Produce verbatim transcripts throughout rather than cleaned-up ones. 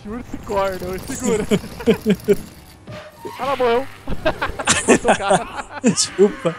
Urso corda, segura. Ah, ela morreu. Botou o cara. Desculpa.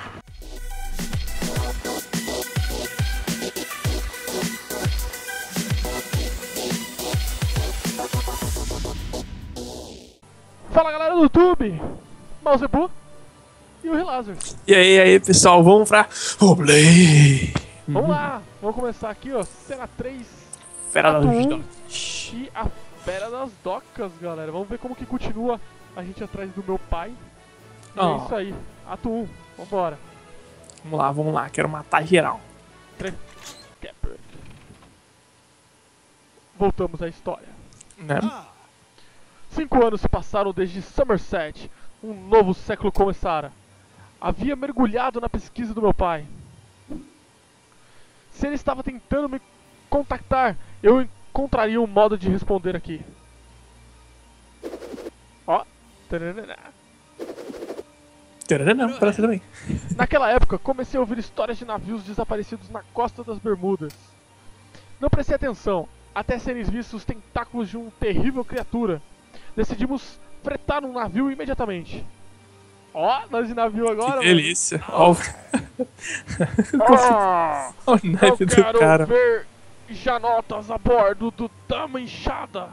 Fala galera do YouTube, Mausebu e o Relazar. E aí, aí pessoal, vamos pra roleplay. Vamos lá, vamos começar aqui ó, cena três, Fera das um, Docas. e a Fera das Docas, galera. Vamos ver como que continua a gente atrás do meu pai. E Oh. é isso aí, ato um, vambora. Vamos lá, vamos lá, quero matar geral. Voltamos à história. Né? Cinco anos se passaram desde Somerset. Um novo século começara. Havia mergulhado na pesquisa do meu pai. Se ele estava tentando me contactar, eu encontraria um modo de responder aqui. Ó. Tararara. Não, para você também. Naquela época, comecei a ouvir histórias de navios desaparecidos na costa das Bermudas. Não prestei atenção, até serem vistos os tentáculos de uma terrível criatura. Decidimos fretar um navio imediatamente. Ó, nós de navio agora, Que delícia. Ó, o Ah, ó o eu naipe do quero cara. ver janotas a bordo do Dama Inchada.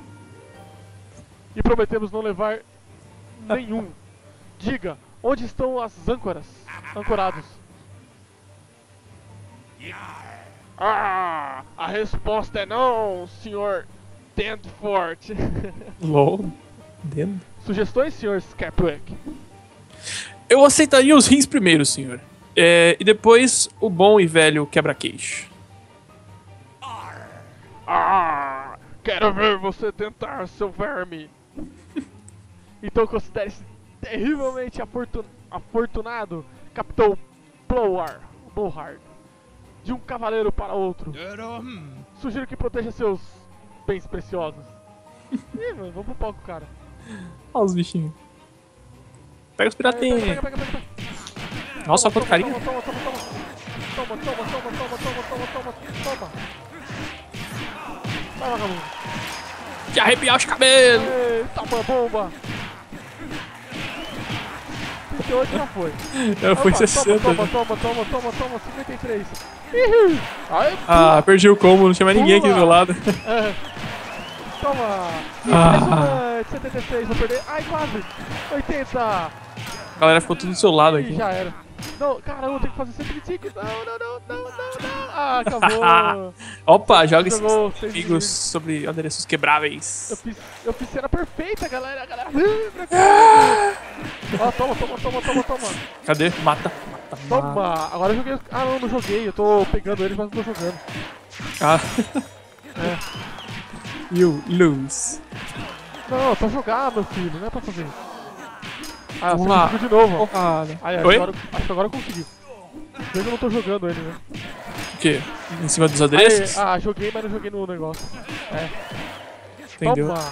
E prometemos não levar nenhum. Diga, onde estão as âncoras? Ancorados. Ah, a resposta é não, senhor Dentford. LOL. Dentro. Sugestões, senhor Scapwick? Eu aceitaria os rins primeiro, senhor. É, e depois o bom e velho quebra-queixo. Ah, quero ver você tentar, seu verme. Então considere-se terrivelmente afortun afortunado, Capitão Blowhard, Blowhard, de um cavaleiro para outro. Sugiro que proteja seus bens preciosos. Ih, mano, vamos pro palco, cara. Olha os bichinhos. Pega os Pega, piratinhos. pega, pega, pega, pega. Nossa, olha quanto Toma, carinho. toma, toma, toma, toma, toma, toma, toma, toma, toma, toma, toma, toma. Vai, vagabundo. De arrepiar os cabelos. Eita, uma bomba. trinta e oito já foi. Eu fui Opa, sessenta. Toma, toma, toma, toma, toma, cinquenta e três. Ih, aí, Ah, perdi o combo, não tinha mais ninguém aqui do meu lado. é. Toma. Ah. Impressionante, setenta e seis, vou perder. Ai, quase. oitenta. A galera ficou tudo do seu lado Ih, aqui. já era. Não, caramba, tem que fazer cento e vinte e cinco. Não, não, não, não, não, não. Ah, acabou. Opa, joga esses Jogou seis amigos minutos. sobre adereços Eu quebráveis. fiz, eu fiz cena perfeita, galera. A galera. Pra cá. Ó, toma, toma, toma, toma, toma. Cadê? Mata. Mata, mata. Toma. Agora eu joguei. Ah, não, não joguei. Eu tô pegando eles, mas não tô jogando. Ah. É. You lose. Não, é pra jogar, meu filho. Não é pra fazer. Ah, Vamos você lá. conseguiu de novo, ó. Porrada. Aí, Oi? agora, acho que agora eu consegui. Mas eu não tô jogando ele, né? O quê? Em cima dos Aí, adereços? ah, joguei, mas não joguei no negócio. É. Entendeu? Toma!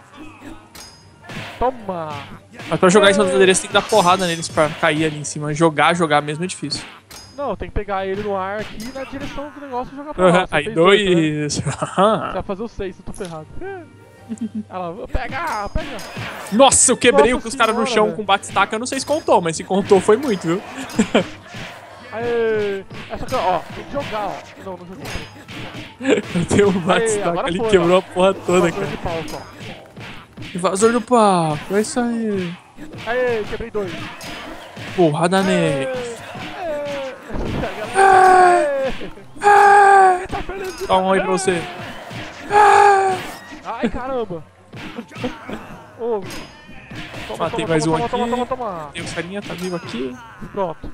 Toma! Mas pra jogar em cima dos adereços tem que dar porrada neles pra cair ali em cima. Jogar, jogar mesmo é difícil. Não, tem que pegar ele no ar aqui na direção do negócio e jogar pra lá. Uhum. Você Aí fez dois. né? Você vai fazer o seis, eu tô ferrado. Olha lá, pega, pega! Nossa, eu quebrei Nossa os caras no senhora, chão velho. com bate-staca. Eu não sei se contou, mas se contou foi muito, viu? Aê! Essa aqui, ó, tem que jogar, ó. Não, não joguei. Eu tenho um bate-staca agora ali, foi, quebrou ó. a porra toda, Invasor cara. de pau, só. Invasor do papo, é isso aí. Aê, quebrei dois. Porrada Aê, nele. aê. Aê. Aê. Tá perdendo de Toma um aí novo. pra você. Ai, caramba. Ô, toma, Matei toma, mais toma, um toma, aqui. Toma, toma, toma. Tem o carinha, tá vivo aqui. Pronto.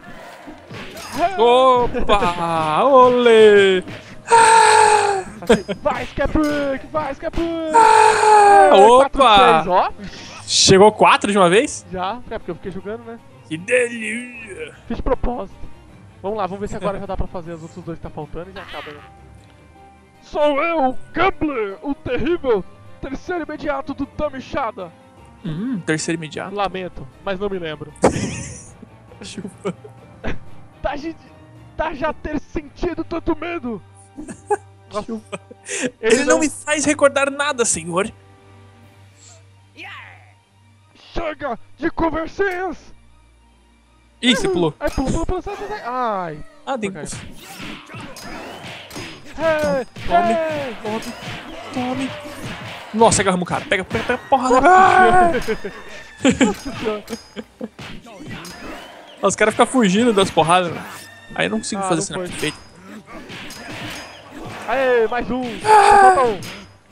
Opa! Olê! Assim, vai, Scapwick, vai, Scapwick. Opa! Ó, Chegou quatro de uma vez? já, é porque eu fiquei jogando, né? Que delícia! Fiz de propósito. Vamos lá, vamos ver se agora já dá pra fazer os outros dois que tá faltando e já acaba. Né? Sou eu, Gambler, o terrível terceiro imediato do Dama Inchada. Hum, terceiro imediato. Lamento, mas não me lembro. Chupa. Tá, de- tá já ter sentido tanto medo. Nossa, Chupa. ele Ele não me faz recordar nada, senhor. Chega de conversinhas! Ih, você pulou. Ai, pula, pula, pula, sai, sai, sai. Ai. Ah, tem que... Ok. Hey, Tome, hey. tome, tome. Nossa, agarramos o cara. Pega, pega, pega, porra. Nossa senhora. Os caras ficam fugindo das porradas, mano. Aí eu não consigo Ah, fazer não cena foi. perfeita. Aê, mais um. Só falta um.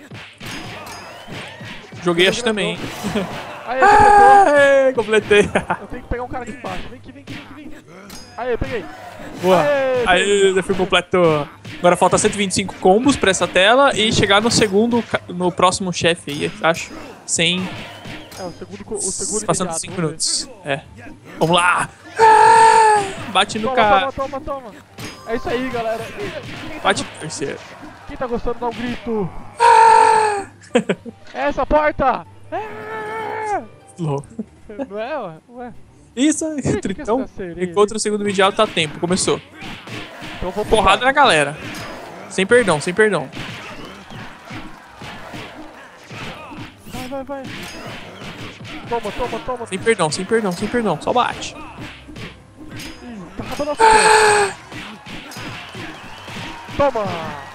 Joguei acho também. Aê, completou. Aê, completei. Eu tenho que pegar um cara aqui embaixo. Vem aqui, vem aqui, vem aqui, vem. Aê, peguei. Boa. Aê, Aí, já fui completo. Agora falta cento e vinte e cinco combos pra essa tela e chegar no segundo, ca- no próximo chefe aí, acho. Sem. É, o segundo, co- o segundo Passando imediato, cinco vamos ver. minutos. É. Vamos lá! Ah, bate no Toma, cara. toma, toma, toma. É isso aí, galera. Quem, quem tá, Bate no terceiro. quem tá gostando, dá um grito. É essa porta! É! Slow. Não é, ué? Ué. Isso aí, que Tritão. essa sereia, Encontra o segundo imediato, tá tempo. Começou. Então vou Porrada na galera. Sem perdão, sem perdão. Vai, vai, vai. Toma, toma, toma. Sem perdão, sem perdão, sem perdão. Só bate. Ih, tá acabando a tempo. Toma!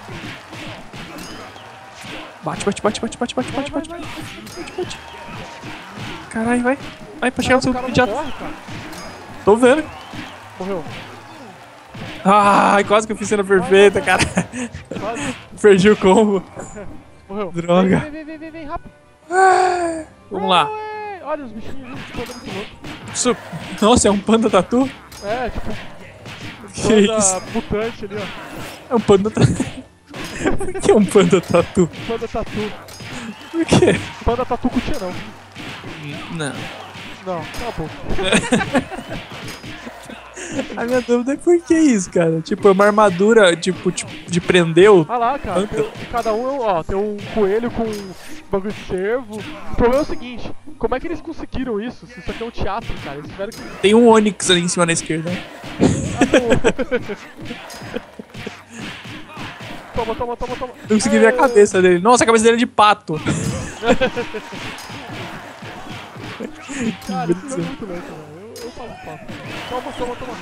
Bate, bate, bate, bate, bate, bate, Vai, bate, vai, bate, vai. bate, bate. Caralho, vai. Vai pra chegar no Cara, o segundo cara não imediato. morre, cara. Tô vendo. Morreu. Ai, quase que eu fiz cena perfeita, cara. Quase. Perdi o combo. Morreu. Droga. Vem, vem, vem, vem, vem, rápido. Vamos lá. Ué, olha os bichinhos, gente, panda muito louco. Isso- Nossa, é um panda tatu? É, tipo, Que panda isso? mutante ali, ó. É um panda tatu. Por que é um panda tatu? Panda tatu. Por quê? Panda tatu com tia não. Não. Não, cala a boca. A minha dúvida é por que isso, cara? Tipo, é uma armadura, tipo, tipo de prendeu. Ah lá, cara, tem, cada um, ó, tem um coelho com um bagulho de cervo. O problema é o seguinte, como é que eles conseguiram isso? Se isso aqui é um teatro, cara, eles tiveram que... Tem um Onix ali em cima na esquerda. Toma, toma, toma, toma. Eu consegui ver a cabeça dele. Nossa, a cabeça dele é de pato. Cara, isso é muito louco, velho. Eu, eu falo papo. Toma, toma, toma.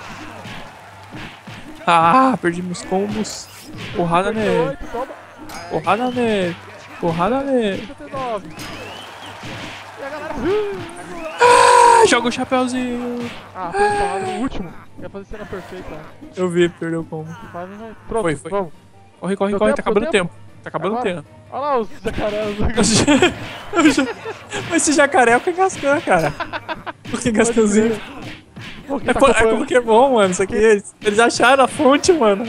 Ah, perdi meus combos. Porrada nele. oito, toma. Porrada nele. Porrada nele. trinta e nove. E a galera... Ah, joga o chapéuzinho. Ah, foi falado no último. Quer fazer cena perfeita. Eu vi, perdeu o combo. Vai, vai, vai. Pronto, Foi, foi. vamos. Corre, corre, Deu corre. tempo, Tá acabando o deu tempo. Tá acabando o Agora? tempo. Olha lá os jacarés. Eu já- Mas esse jacaré é o Kangaskhan, cara. O Kangaskhanzinho. Pô, quem É, tá po- é acompanhando? Pokémon, mano. Isso aqui, eles, eles acharam a fonte, mano.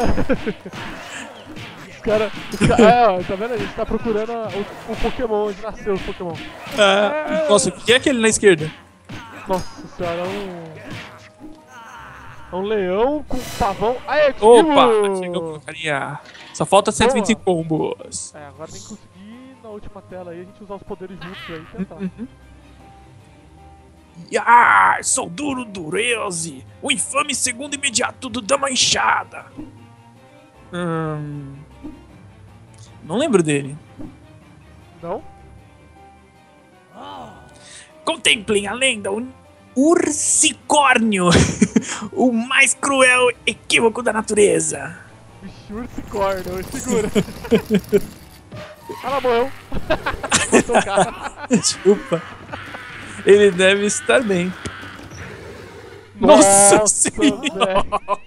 Os caras... É, ó, tá vendo? A gente tá procurando a- o, o Pokémon, onde nasceu o Pokémon. É. Nossa, o que é aquele na esquerda? Nossa senhora, é um... É um leão com pavão. Aê, conseguimos! Opa, chegamos, carinha. Só falta cento e vinte e cinco combos. É, agora tem que conseguir na última tela aí a gente usar os poderes juntos aí e tentar. Uhum. Yar, sou Duro Dureze, o infame segundo imediato do Dama Inchada. Hum, não lembro dele. Não? Contemplem a lenda, o Ursicórnio, o mais cruel equívoco da natureza. Vixe, ursicórnio, segura. Ela morreu. Botou o cara. Desculpa. Ele deve estar bem. Nossa, senhora!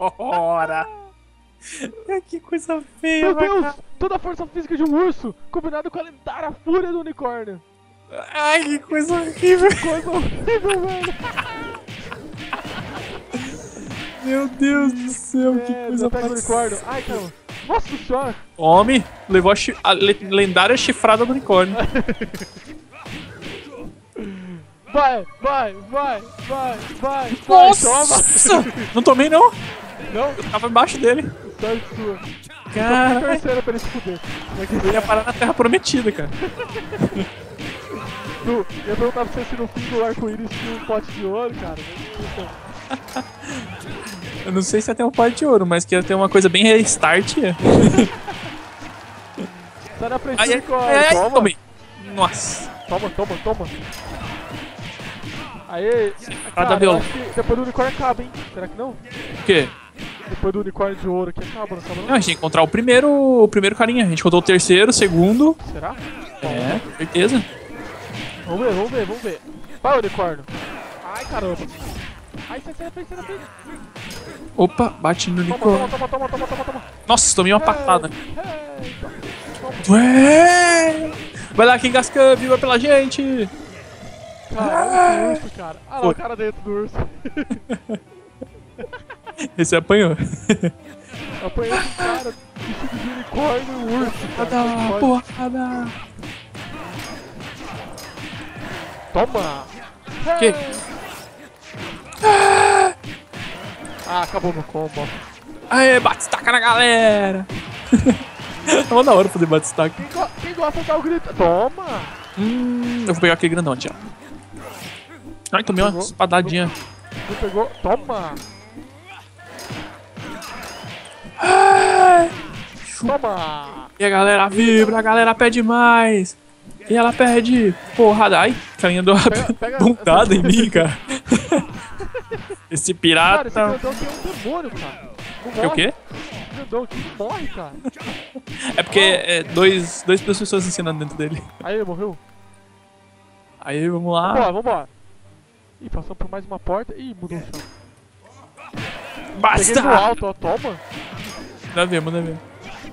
Que coisa feia, Meu vai, Deus! cara. Toda a força física de um urso, combinado com a lendária fúria do unicórnio. Ai, que coisa horrível. Coisa horrível, velho. Meu Deus do céu, que É, coisa pega o unicórnio. Ai, caramba. Nossa senhora. Homem, levou a, chi- a le- lendária chifrada do unicórnio. Vai, vai, vai, vai, vai, vai. Nossa! Não tomei, não. Não, Eu tava embaixo dele. sorte sua. Cara, Terceira pra ele se fuder. Como é que eu ia parar na Terra Prometida, cara. Tu, eu perguntava pra você se no fim do arco-íris tinha um pote de ouro, cara. Eu não sei se ia ter um par de ouro, mas que ia ter uma coisa bem restart. ia. Sai na frente Ai, do ai, unicórnio. ai, ai, Toma, tomei. Nossa. toma, toma, toma. Aê! Cada Cara, eu violão. acho que depois do unicórnio acaba, hein? Será que não? O quê? Depois do unicórnio de ouro aqui acaba, não acaba Não, não? a gente tem que encontrar o primeiro, o primeiro carinha. A gente encontrou o terceiro, o segundo. Será? É, certeza. Vamos ver, vamos ver, vamos ver. Vai, unicórnio. Ai, caramba. Ai, sai, sai na frente, sai na frente. Opa, bate no Toma, unicórnio. toma, toma, toma, toma, toma, toma. Nossa, tomei uma patada. Ei, toma. Ué! Vai lá, quem gasca viva pela gente. Caralho, o urso, cara. Ah, não, o cara dentro do urso. Esse apanhou. Apanhei esse cara, vestido de unicórnio e o urso, cara. Porrada, porrada. Toma! Que? Ei. Ah, acabou meu combo. Aê, bate-estaca na galera. É uma da hora fazer bate-estaca. Quem, go quem gosta de dar o grito? Toma! Hum, eu vou pegar aquele grandão, tchau. Ai, tomei uma Pegou? espadadinha. Não pegou? Toma! Toma! E a galera vibra, a galera pede mais. E ela pede porrada. Ai, carinha deu uma Pega- pega- pontada em mim, cara. Esse Cara, esse pirata. grandão aqui é um demônio, cara. Não morre. É o quê? Esse grandão aqui não morre, cara. É porque é dois, dois pessoas ensinando dentro dele. Aí, ele morreu. Aí, vamos lá. Vambora, vambora. Ih, passamos por mais uma porta. Ih, mudou o chão. Peguei no Basta! alto, ó. Toma. Manda ver, manda ver.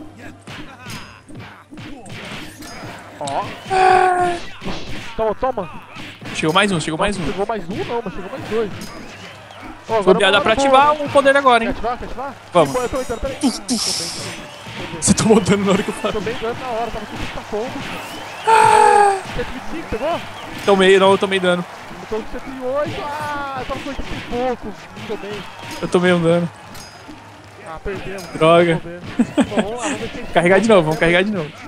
Ó. Toma, toma. Chegou mais um, chegou mais um. Chegou mais um, não, mas chegou mais dois. Ó, agora Bobear, dá vamos pra lá, ativar vamos. o poder agora, Quer hein? ativar? Quer ativar? Vamos. Eu tô entrando, peraí. Tô bem, tô bem, tô bem. Você tomou dano na hora que eu falei. Tô bem dando na hora, tava com trinta combos. cento e vinte e cinco, pegou? Tomei, não, eu tomei dano. Eu tô com cento e oito. Ah, eu tava com oitenta e pouco. Tomei. Eu tomei um dano. Ah, perdemos. Droga. Bom, vamos lá, vamos ver quem Carregar de novo, vamos carregar de novo.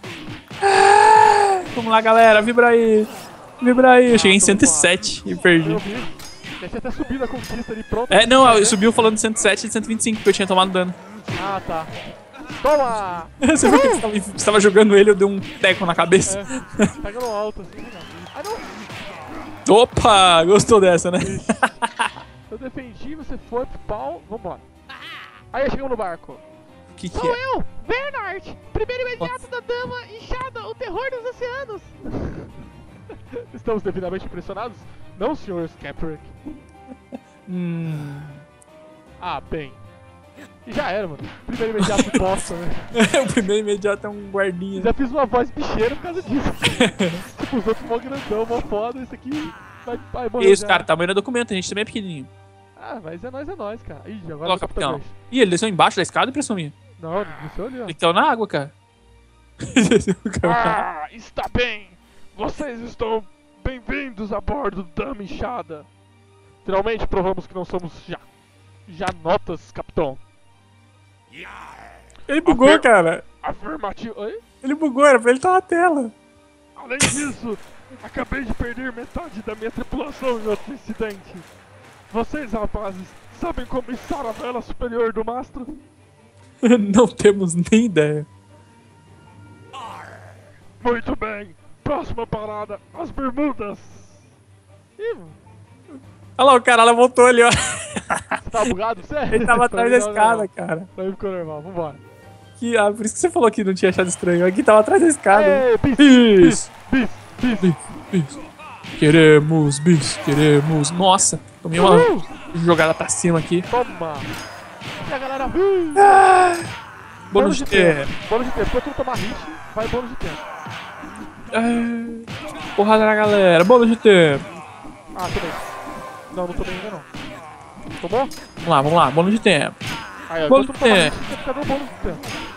Vamos lá, galera, vibra aí. Vibra aí. Eu cheguei em cento e sete e perdi. Eu vi. Já tinha até subido a conquista ali, pronto. É, não, eu subiu falando cento e sete e cento e vinte e cinco, porque eu tinha tomado dano. Ah, tá. Toma! Você viu que você tava, você tava jogando ele, eu dei um teco na cabeça. É, pega no alto assim. Ah, não! Opa, gostou dessa, né? Eu defendi, você foi pro pau. Vambora. Aí, chegamos no barco. Que que Sou é? eu, Bernard, primeiro imediato da dama inchada, o terror dos oceanos. Estamos devidamente impressionados? Não, senhor Scaprick. Hum... Ah, bem. E já era, mano. Primeiro imediato bosta, né? o primeiro imediato é um guardinha. Já fiz uma voz bicheira por causa disso. Tipo, os outros mó grandão, mó foda, esse aqui vai, vai morrer. Isso, já. cara, tamanho do documento, a gente também é pequenininho. Ah, mas é nóis, é nóis, cara. Ih, agora Olha eu o tô capitão. Gancho. Ih, ele desceu embaixo da escada, impressão minha. Não, desceu ali, ó. Ele caiu na água, cara. Desceu, cara. Ah, está bem! Vocês estão bem-vindos a bordo da Inchada. Finalmente provamos que não somos já. Já notas, capitão. Ele bugou, Afir- cara. Afirmativo. Oi? Ele bugou, era pra ele estar na tela. Além disso, acabei de perder metade da minha tripulação em outro incidente. Vocês, rapazes, sabem como içar a vela superior do mastro? Não temos nem ideia. Muito bem. Próxima parada, as Bermudas. Ih, mano, Olha lá, o cara, ela voltou ali, ó. você tava bugado? Você? Ele tava atrás da escada, cara. Aí ficou normal, vambora. Que, ah, por isso que você falou que não tinha achado estranho. Aqui tava atrás da escada. Ei, bis, Bis, bis, bis, bis. bis. Queremos, bis, queremos. Nossa, tomei uma Uhul. jogada pra cima aqui. Toma! E a galera... Hum, Bônus de tempo. Bônus de tempo. Enquanto não tomar hit, vai bônus de tempo. Ah, porrada na galera, bônus de tempo. Ah, tomei. Não, não tomei ainda não. Tomou? Vamos lá, vamos lá, bônus de tempo. Aí, ó, Bônus enquanto de não tomar hit, tempo. você fica dando bônus de tempo.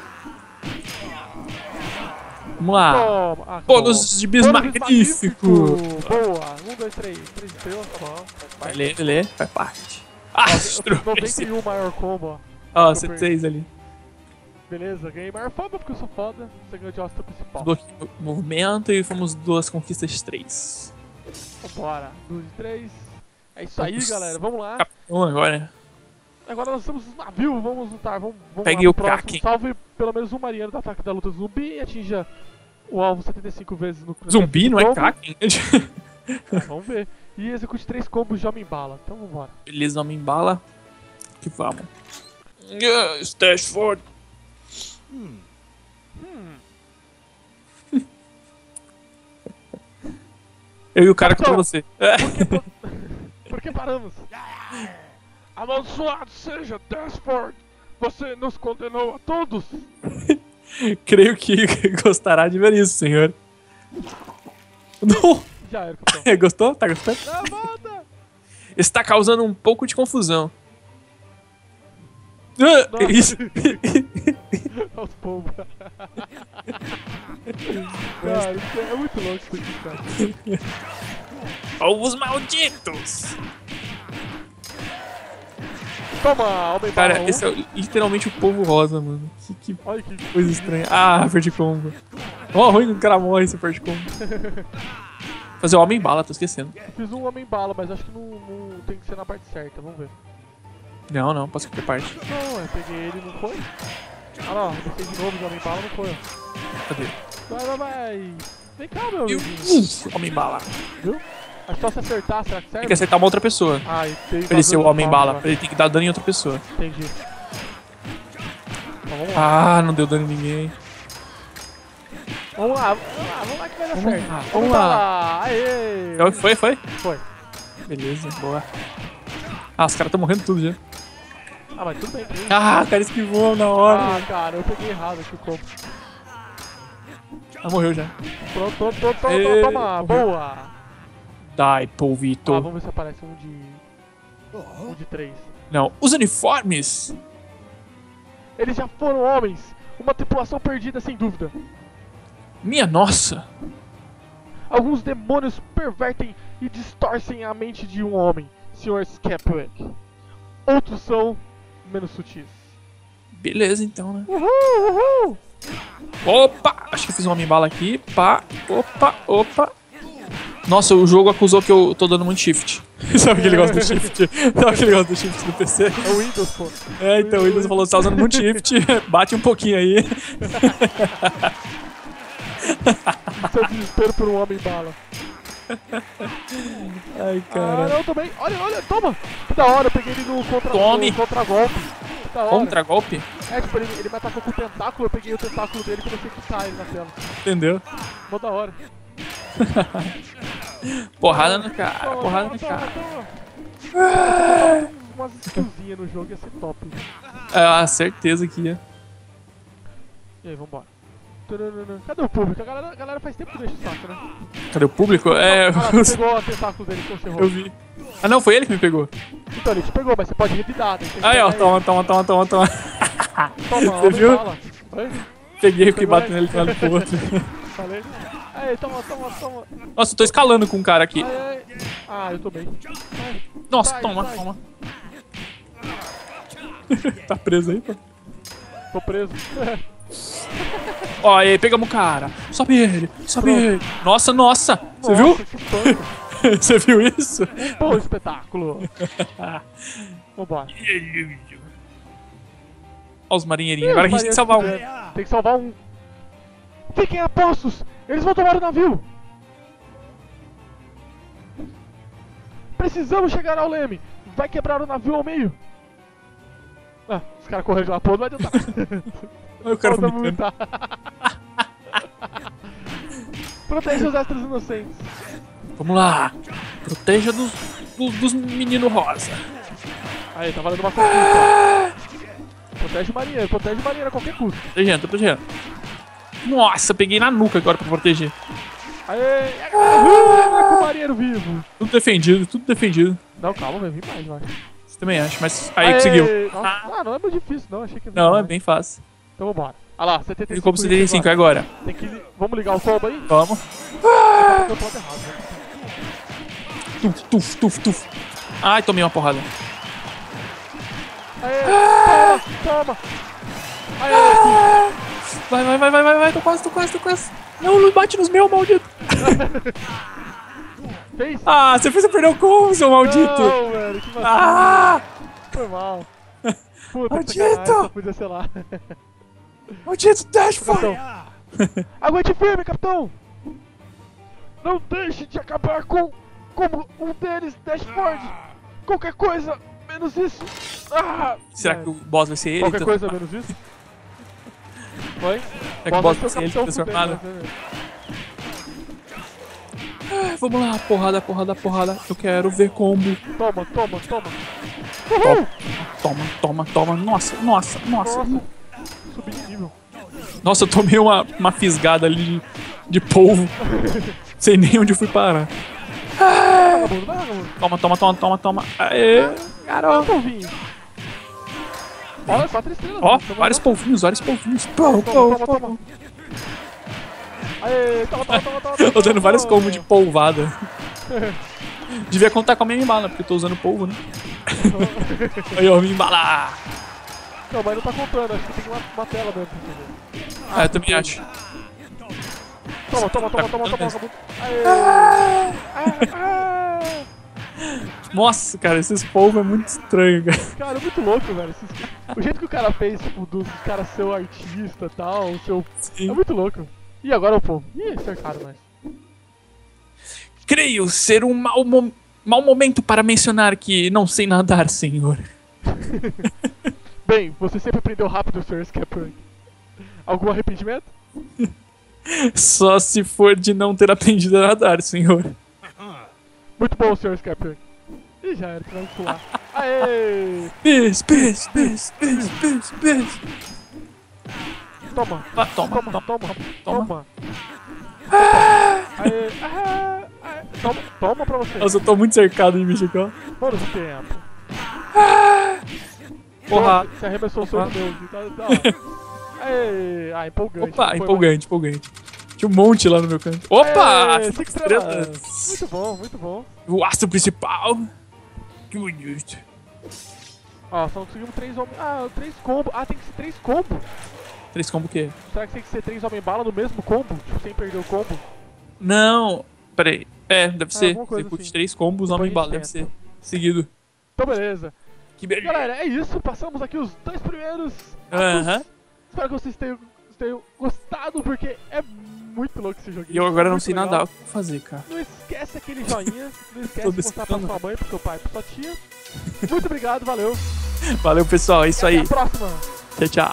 Vamos lá. Toma! Ah, Bônus bom. de bis Bônus magnífico. Boa! Um, dois, três. Três estrelas, tá bom. Vai ler, vai ler, faz parte. Eu Astro. fiz noventa e um maior combo, ó. Ó, Eu cento e perdi. seis ali. Beleza, ganhei maior fama porque eu sou foda. Você ganhou de hóspede principal. Desbloqueio o movimento e fomos duas conquistas três. Vambora. Duas e três. É isso aí, Vamos. galera. Vamos lá. Capitão agora. Agora nós estamos no navio, vamos lutar, vamos, vamos Pegue lá o pro próximo. Kraken. Salve pelo menos um marinheiro do ataque da luta zumbi e atinja o alvo setenta e cinco vezes no Zumbi, não é combo. Kraken? Ah, vamos ver. E execute três combos de Homem-Bala. Então vambora. Beleza, homem bala. Que vamos. Yes, Dashford. Hum. Eu e o cara contra Capitão. você. Por que, por que paramos? Amaldiçoado seja, Dashford! Você nos condenou a todos! Creio que gostará de ver isso, senhor. Não. Já era, capitão. Gostou? Tá gostando? Não, volta! Está causando um pouco de confusão. Ah, Nossa. isso. Aos pombos. Cara, isso é muito louco isso aqui, cara. Povos malditos! Toma, homem Cara, bala um. esse é literalmente o povo rosa, mano. Que, que Olha que coisa estranha. Ah, perde combo. Ó, ruim, o cara morre se perde combo. Fazer o homem bala, tô esquecendo. Eu fiz um homem bala, mas acho que não, não tem que ser na parte certa, vamos ver. Não, não, posso qualquer parte. Não, eu peguei ele, não foi? Ah não, eu deixei de novo de homem bala, não foi, ó. Cadê? Vai, vai, vai. Vem cá, meu E o amiguinho. uh, homem bala. Viu? Acho que só se acertar, será que Tem serve? que acertar uma outra pessoa. Ah, e tem Pra ele ser o homem bala. agora. Ele tem que dar dano em outra pessoa. Entendi. Então, vamos lá. Ah, não deu dano em ninguém. Vamos lá, vamos lá, vamos lá que vai dar Vamos certo. lá, vamos lá. Aê! Então, Foi, foi? Foi. Beleza, boa. Ah, os caras tão morrendo tudo já. Ah, mas tudo bem. Tudo bem. Ah, o cara esquivou na hora. Ah, cara, eu peguei errado aqui o combo. Ah, morreu já. Pronto, pronto, pronto, pronto, Ê, toma, morreu. boa. Die, Ah, polvito. vamos ver se aparece um de... Um de três. Não, os uniformes. Eles já foram homens. Uma tripulação perdida, sem dúvida. Minha nossa. Alguns demônios pervertem e distorcem a mente de um homem, senhor Skepwick. Outros são menos sutis. Beleza, então, né? Uhul, uhul! Opa! Acho que eu fiz um homem bala aqui. Pá. Opa, opa. Nossa, o jogo acusou que eu tô dando muito shift. Sabe que ele gosta do shift? Sabe que ele gosta do shift do P C? É o Windows, pô. É, então o Windows falou que tá usando muito shift. Bate um pouquinho aí. Seu desespero por um homem bala. Ai, Ah, cara. não, também. Olha, olha, toma! Que da hora, eu peguei ele no contra, Tome. no contra-golpe. Que da hora. Contra golpe? É, tipo, ele, ele me atacou com o tentáculo, eu peguei o tentáculo dele e comecei a quitar ele na tela. Entendeu? Mó da hora. Porrada na cara, Toma, porrada toma, na toma, cara. toma. Umas skillzinhas no jogo ia ser top. Ah, certeza que ia. E aí, vambora. Tararana. Cadê o público? A galera, a galera faz tempo que deixa o saco, né? Cadê o público? É, Ah, lá, você pegou o tentáculo dele que você errou. eu vi. Ah, não, foi ele que me pegou. Então, ele te pegou, mas você pode revidar. Né? Tem que Aí, ó, pegar toma, toma, toma, toma, toma. ele. Toma, Você homem viu? bala. Oi? Peguei e fiquei Pegou, batendo né? ele de um lado pro outro. Falei. Aí, toma, toma, toma. Nossa, eu tô escalando com um cara aqui. Ai, ai. Ah, eu tô bem. Ai, Nossa, sai, toma, sai. toma. Tá preso aí, pô. Tô preso. Ó, aí, pegamos o cara. Sobe ele, sobe Pronto. ele. Nossa, nossa. Você Nossa, viu? que pânico. Você viu isso? Um bom espetáculo. Vambora. Ó os marinheirinhos. Agora a gente tem que salvar um. Tem que salvar um. Fiquem a postos! Eles vão tomar o navio! Precisamos chegar ao leme! Vai quebrar o navio ao meio! Ah, os caras correndo de lá, pô, não vai adiantar. Olha o cara Falta vomitando. vomitar. Protege os extras inocentes. Vamos lá. Proteja dos, dos, dos meninos rosa. Aí, tá valendo uma conquista. Protege o marinheiro, protege o marinheiro a qualquer custo. Protegendo, tô protegendo. Nossa, peguei na nuca agora pra proteger. Aê! Ah, com o marinheiro vivo! Tudo defendido, tudo defendido. Não, calma, vai vir mais, eu acho. Você também acha, mas aí conseguiu. Nossa, ah, não é muito difícil, não. Achei que Não, é mais. bem fácil. Então vambora. Olha lá, setenta e cinco. Ficou pro setenta e cinco agora. Tem que... Vamos ligar o combo aí? Vamos. Eu tô errado, né? Tuf, tuf, tuf, tuf. Ai, tomei uma porrada. Aê! Toma! Toma! Aê! Vai, vai, vai, vai, vai, vai. Tô quase, tô quase, tô quase. Não, não bate nos meus, maldito. Fez? Ah, você fez eu perder o combo, seu maldito. Não, velho, que vacilo. Ah, Foi mal. Puta, Maldito! que sacanagem, só podia ser lá. maldito Dashford. Capitão. Aguente firme, capitão! Não deixe de acabar com... como um tênis dashboard. Qualquer coisa, menos isso. Ah, Será é, que o boss vai ser ele? Qualquer Então- coisa, menos isso? Foi? Será que o boss vai vai ser ele capitão transformado? fudeiro, né? Ah, vamos lá, porrada, porrada, porrada. Eu quero ver combo. Toma, toma, toma. Toma, toma, toma, toma. Nossa, nossa, nossa. Nossa, subi de nível. Nossa, eu tomei uma, uma fisgada ali de, de polvo. Sei nem onde eu fui parar. Vagabundo, vai, vagabundo. Toma, toma, toma, toma, toma. Aê, Olha garoto. o polvinho. Olha, quatro estrelas. Ó, Toma, vários toma, polvinhos, vários polvinhos. Pô, Toma, pô, toma, pô. toma. Aê, toma, toma, toma, toma. Eu tô dando vários toma. combos de polvada. Devia contar com a minha embala, porque eu tô usando polvo, né? Aí, ó, me embalar. Não, mas não tá contando, acho que tem uma, uma tela dentro, entendeu? Ah, eu também acho. Toma, toma, Tá toma, toma, contando toma, mesmo. vagabundo. Aê! Ah, ah. Nossa, cara, esses polvos é muito estranho, cara. Cara, é muito louco, velho. Esses- O jeito que o cara fez, tipo, dos caras ser o artista e tal, o seu... É Sim. muito louco. E agora o povo? Ih, cercado, mas... Creio ser um mau, mo- mau momento para mencionar que não sei nadar, senhor. Bem, você sempre aprendeu rápido, senhor Skepper. Algum arrependimento? Só se for de não ter aprendido a nadar, senhor. Muito bom, senhor Skepper. Ih, já era, vai pular. Aê! Bis, bis, bis, bis, bis, bis. Toma, Ah, toma, toma, toma, toma, toma. toma. Aê, ah, ah, toma, toma pra você. Nossa, eu tô muito cercado de bicho aqui, ó. Mano, esse tempo. Porra. Você arremessou o seu Opa. meu. Tá, tá. Aê, ah, empolgante. Opa, Foi, empolgante, empolgante. Tinha um monte lá no meu canto. Opa! Aê, cinco cinco estrelas. estrelas. Muito bom, muito bom. O astro principal. Que bonito. Ó, só conseguimos três homens. Ah, três combos. Ah, tem que ser três combos. Três combo o quê? Será que tem que ser três homem bala no mesmo combo? Tipo, sem perder o combo? Não. Peraí. É, deve ser. alguma coisa Execute assim. três combos, Depois homem a gente bala. Deve tenta. ser. Seguido. Então, beleza. Que beleza. Galera, é isso. Passamos aqui os dois primeiros. Aham. atos. Espero que vocês tenham, tenham gostado, porque é muito louco esse joguinho. E eu agora não Muito sei legal. nadar. O que fazer, cara? Não esquece aquele joinha. Não esquece Tô de mostrar pra decifrando. sua mãe, pro seu pai, pra sua tia. Muito obrigado, valeu. Valeu, pessoal. É isso aí. Até a próxima. Tchau, tchau.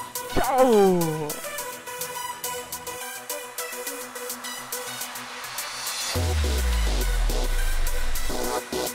Tchau.